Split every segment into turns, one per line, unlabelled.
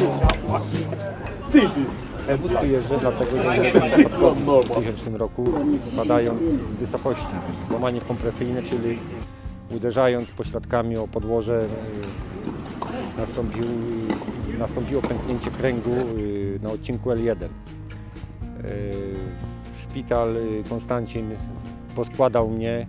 Wózku jeżdżę dlatego, że uległem spadkowi w 2000 roku, spadając z wysokości. Złamanie kompresyjne, czyli uderzając pośladkami o podłoże, nastąpiło pęknięcie kręgu na odcinku L1. Szpital Konstancin poskładał mnie.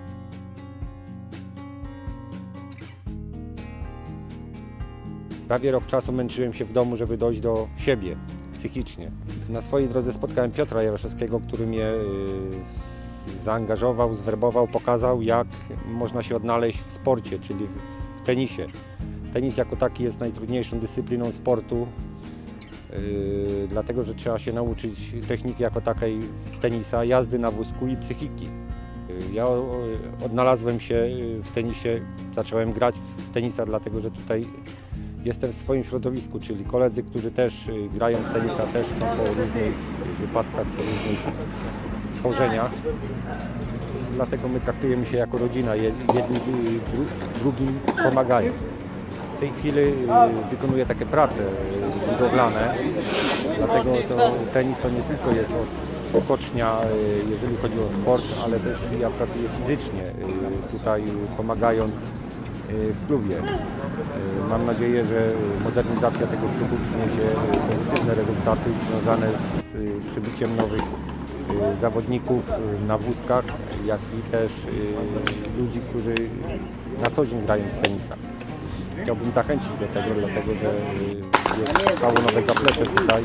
Prawie rok czasu męczyłem się w domu, żeby dojść do siebie psychicznie. Na swojej drodze spotkałem Piotra Jaroszewskiego, który mnie zaangażował, zwerbował, pokazał, jak można się odnaleźć w sporcie, czyli w tenisie. Tenis jako taki jest najtrudniejszą dyscypliną sportu, dlatego że trzeba się nauczyć techniki jako takiej w tenisa, jazdy na wózku i psychiki. Ja odnalazłem się w tenisie, zacząłem grać w tenisa, dlatego że tutaj jestem w swoim środowisku, czyli koledzy, którzy też grają w tenisa, też są po różnych wypadkach, po różnych schorzeniach. Dlatego my traktujemy się jako rodzina, jedni drugim pomagają. W tej chwili wykonuję takie prace budowlane, dlatego to tenis to nie tylko jest skocznia, jeżeli chodzi o sport, ale też ja pracuję fizycznie, tutaj pomagając w klubie. Mam nadzieję, że modernizacja tego klubu przyniesie pozytywne rezultaty związane z przybyciem nowych zawodników na wózkach, jak i też ludzi, którzy na co dzień grają w tenisa. Chciałbym zachęcić do tego, dlatego że powstało nowe zaplecze tutaj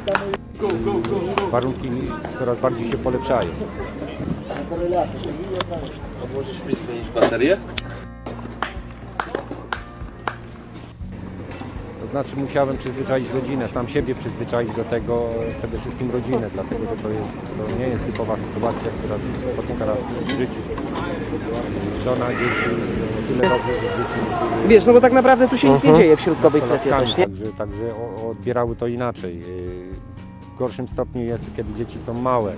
i warunki coraz bardziej się polepszają.
Możesz mi spełnić baterię?
To znaczy musiałem przyzwyczaić rodzinę, sam siebie przyzwyczaić do tego, przede wszystkim rodzinę, dlatego że to nie jest typowa sytuacja, która spotyka nas w życiu. Żona, dzieci, tyle razy, że dzieci...
Wiesz, no bo tak naprawdę tu się nic nie dzieje w środkowej strefie też, nie?
Także odbierały to inaczej. W gorszym stopniu jest, kiedy dzieci są małe.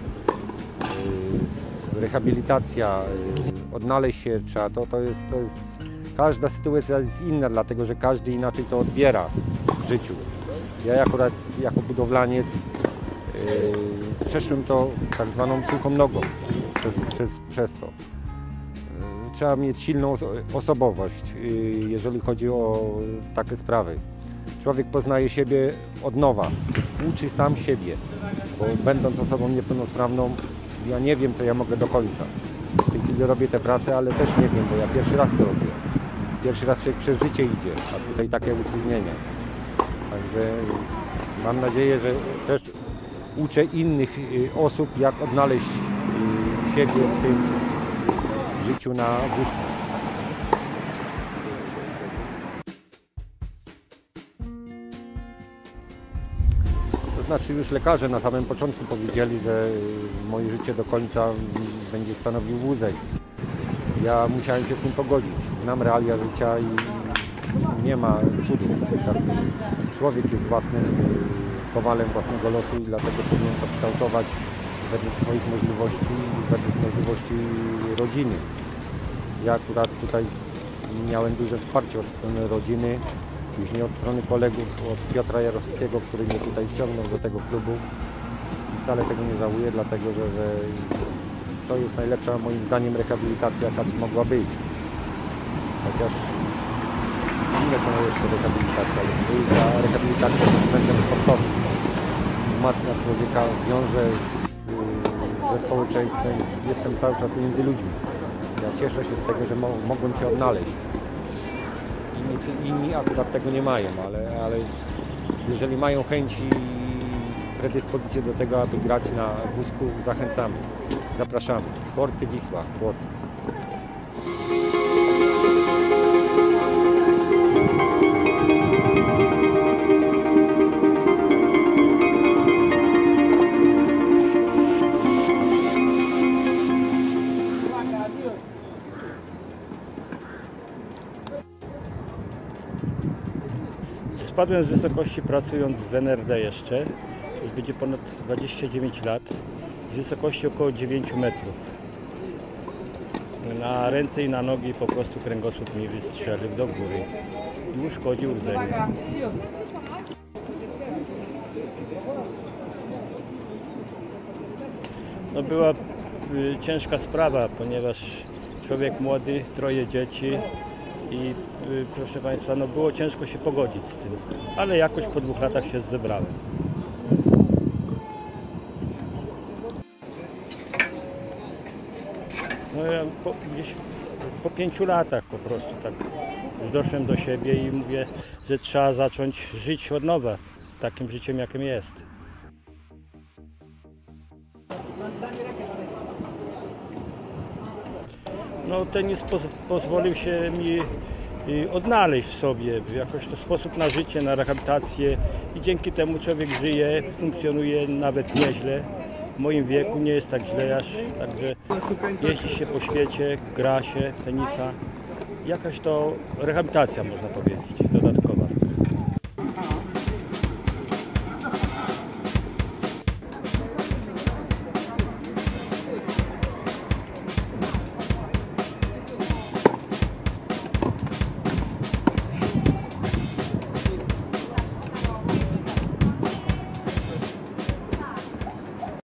Rehabilitacja, odnaleźć się trzeba, to jest... Każda sytuacja jest inna, dlatego że każdy inaczej to odbiera w życiu. Ja akurat jako budowlaniec przeszłem to tak zwaną suchą nogą przez to. Trzeba mieć silną osobowość, jeżeli chodzi o takie sprawy. Człowiek poznaje siebie od nowa, uczy sam siebie, bo będąc osobą niepełnosprawną, ja nie wiem, co ja mogę do końca. W tej chwili robię tę pracę, ale też nie wiem, bo ja pierwszy raz to robię. Pierwszy raz człowiek przez życie idzie, a tutaj takie utrudnienia. Także mam nadzieję, że też uczę innych osób, jak odnaleźć siebie w tym życiu na wózku. To znaczy już lekarze na samym początku powiedzieli, że moje życie do końca będzie stanowił wózek. Ja musiałem się z tym pogodzić. Znam realia życia i nie ma cudów. Człowiek jest własnym kowalem własnego losu i dlatego powinien to kształtować według swoich możliwości i według możliwości rodziny. Ja akurat tutaj miałem duże wsparcie od strony rodziny, później od strony kolegów, od Piotra Jaroszewskiego, który mnie tutaj wciągnął do tego klubu. I wcale tego nie żałuję, dlatego że to jest najlepsza moim zdaniem rehabilitacja, jaka mogła być. Chociaż inne są jeszcze rehabilitacje, ale ta rehabilitacja pod względem sportowym umacnia człowieka, wiąże ze społeczeństwem. Jestem cały czas między ludźmi. Ja cieszę się z tego, że mogłem się odnaleźć. Inni akurat tego nie mają, ale jeżeli mają chęci i predyspozycję do tego, aby grać na wózku, zachęcamy. Zapraszamy. Korty Wisła, Płock.
Spadłem z wysokości pracując w NRD jeszcze. Już będzie ponad 29 lat. Z wysokości około 9 metrów. Na ręce i na nogi po prostu kręgosłup mi wystrzelił do góry i uszkodził rdzenie. No była ciężka sprawa, ponieważ człowiek młody, 3 dzieci i proszę Państwa, no było ciężko się pogodzić z tym, ale jakoś po 2 latach się zebrałem. No ja gdzieś po 5 latach po prostu tak już doszłem do siebie i mówię, że trzeba zacząć żyć od nowa, takim życiem jakim jest. No tenis pozwolił się mi odnaleźć w sobie, jakoś to sposób na życie, na rehabilitację i dzięki temu człowiek żyje, funkcjonuje nawet nieźle. W moim wieku nie jest tak źle aż, także jeździ się po świecie, gra się w tenisa. Jakaś to rehabilitacja można powiedzieć dodatkowo.